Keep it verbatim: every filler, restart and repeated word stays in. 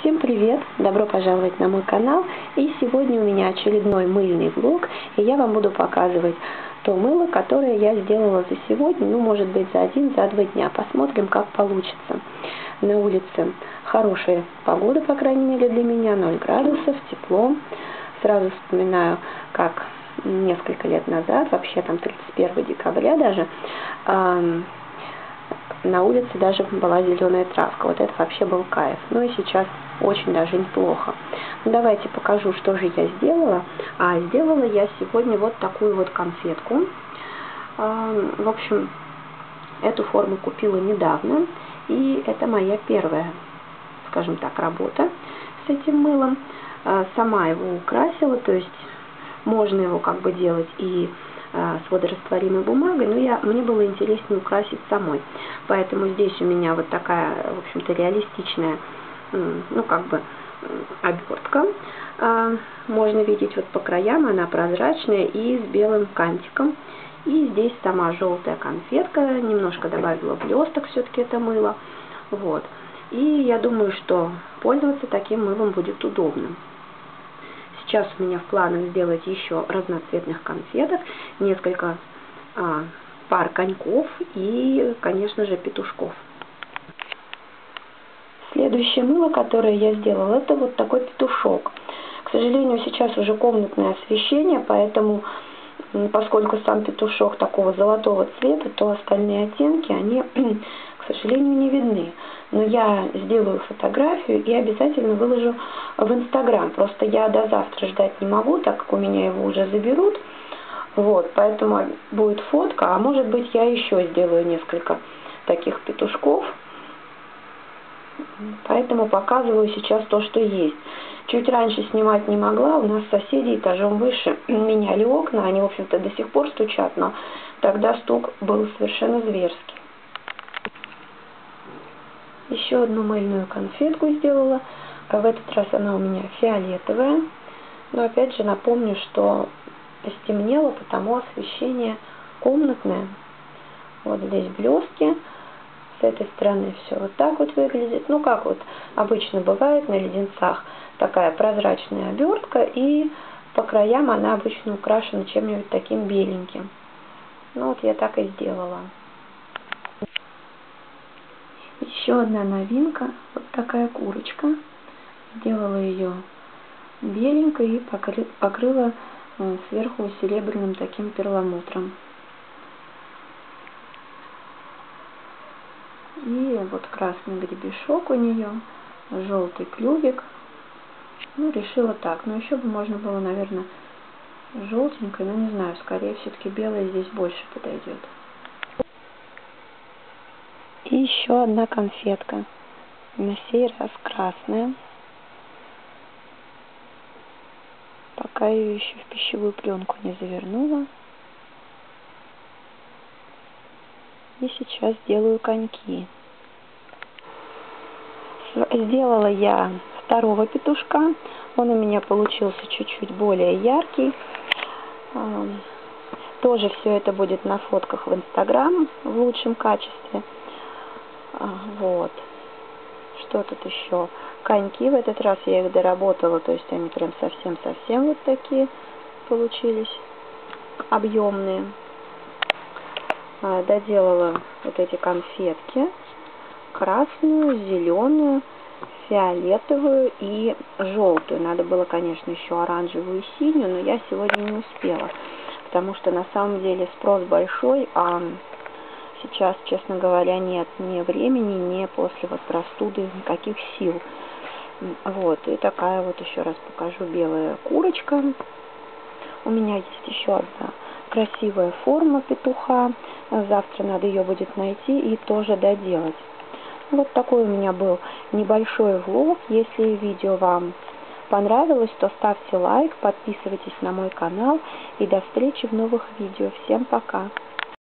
Всем привет! Добро пожаловать на мой канал. И сегодня у меня очередной мыльный влог. И я вам буду показывать то мыло, которое я сделала за сегодня. Ну, может быть, за один, за два дня. Посмотрим, как получится. На улице хорошая погода, по крайней мере для меня. ноль градусов, тепло. Сразу вспоминаю, как несколько лет назад, вообще там тридцать первого декабря даже, эм, на улице даже была зеленая травка. Вот это вообще был кайф. Ну и сейчас очень даже неплохо. Ну, давайте покажу, что же я сделала. А сделала я сегодня вот такую вот конфетку. В общем, эту форму купила недавно. И это моя первая, скажем так, работа с этим мылом. Сама его украсила, то есть можно его как бы делать и с водорастворимой бумагой, но я, мне было интереснее украсить самой. Поэтому здесь у меня вот такая, в общем-то, реалистичная, ну, как бы, обертка. Можно видеть вот по краям, она прозрачная и с белым кантиком. И здесь сама желтая конфетка, немножко добавила блесток, все-таки это мыло. Вот. И я думаю, что пользоваться таким мылом будет удобно. Сейчас у меня в планах сделать еще разноцветных конфеток, несколько а, пар коньков и, конечно же, петушков. Следующее мыло, которое я сделала, это вот такой петушок. К сожалению, сейчас уже комнатное освещение, поэтому, поскольку сам петушок такого золотого цвета, то остальные оттенки, они, к сожалению, не видны. Но я сделаю фотографию и обязательно выложу в Инстаграм. Просто я до завтра ждать не могу, так как у меня его уже заберут. Вот, поэтому будет фотка, а может быть я еще сделаю несколько таких петушков. Поэтому показываю сейчас то, что есть. Чуть раньше снимать не могла, у нас соседи этажом выше меняли окна, они, в общем-то, до сих пор стучат, но тогда стук был совершенно зверский. Еще одну мыльную конфетку сделала. В этот раз она у меня фиолетовая. Но опять же напомню, что стемнело, потому освещение комнатное. Вот здесь блестки. С этой стороны все вот так вот выглядит. Ну, как вот обычно бывает на леденцах. Такая прозрачная обертка. И по краям она обычно украшена чем-нибудь таким беленьким. Ну, вот я так и сделала. Еще одна новинка, вот такая курочка. Сделала ее беленькой и покры, покрыла сверху серебряным таким перламутром. И вот красный гребешок у нее, желтый клювик. Ну, решила так. Но еще бы можно было, наверное, желтенькой, но не знаю, скорее все-таки белая здесь больше подойдет. И еще одна конфетка, на сей раз красная. Пока ее еще в пищевую пленку не завернула. И сейчас делаю коньки. Сделала я второго петушка. Он у меня получился чуть-чуть более яркий. Тоже все это будет на фотках в Инстаграм в лучшем качестве. Вот. Что тут еще? Коньки. В этот раз я их доработала, то есть они прям совсем-совсем вот такие получились, объемные. Доделала вот эти конфетки. Красную, зеленую, фиолетовую и желтую. Надо было, конечно, еще оранжевую и синюю, но я сегодня не успела, потому что на самом деле спрос большой, а сейчас, честно говоря, нет ни времени, ни после вот простуды никаких сил. Вот, и такая вот, еще раз покажу, белая курочка. У меня есть еще одна красивая форма петуха. Завтра надо ее будет найти и тоже доделать. Вот такой у меня был небольшой влог. Если видео вам понравилось, то ставьте лайк, подписывайтесь на мой канал и до встречи в новых видео. Всем пока!